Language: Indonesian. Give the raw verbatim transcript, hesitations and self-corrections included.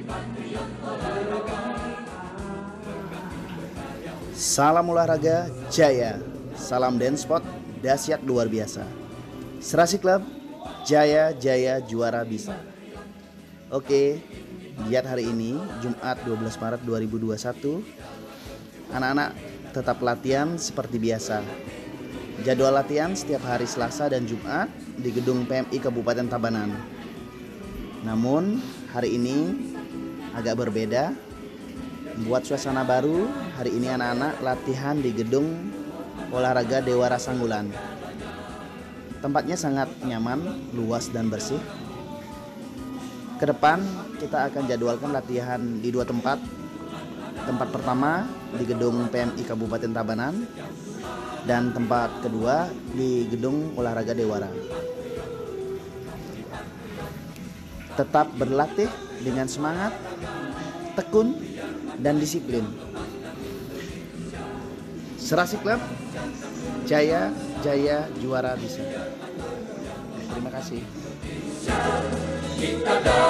Salam olahraga jaya, salam dance spot dahsyat luar biasa. Serasi Club, jaya jaya juara bisa. Oke, giat hari ini Jumat dua belas Maret dua ribu dua puluh satu. Anak-anak tetap latihan seperti biasa. Jadwal latihan setiap hari Selasa dan Jumat di gedung P M I Kabupaten Tabanan. Namun hari ini agak berbeda. Buat suasana baru, hari ini anak-anak latihan di gedung olahraga Dewara Sanggulan. Tempatnya sangat nyaman, luas dan bersih. Kedepan kita akan jadwalkan latihan di dua tempat. Tempat pertama di gedung P M I Kabupaten Tabanan dan tempat kedua di gedung olahraga Dewara. Tetap berlatih dengan semangat, tekun, dan disiplin. Serasi Club, jaya jaya juara bisa. Terima kasih.